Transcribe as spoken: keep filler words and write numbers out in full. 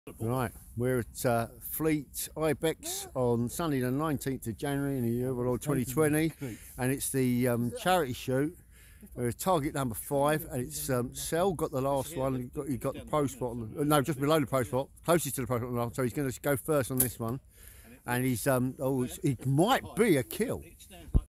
Right, we're at uh, Fleet Ibex on Sunday the nineteenth of January in the year of twenty twenty, and it's the um, charity shoot. We're target number five, and it's um, Sel got the last one. He got, he got the pro spot, on the, no, just below the pro spot, closest to the pro spot, so he's going to go first on this one. And he's um, oh, he might be a kill.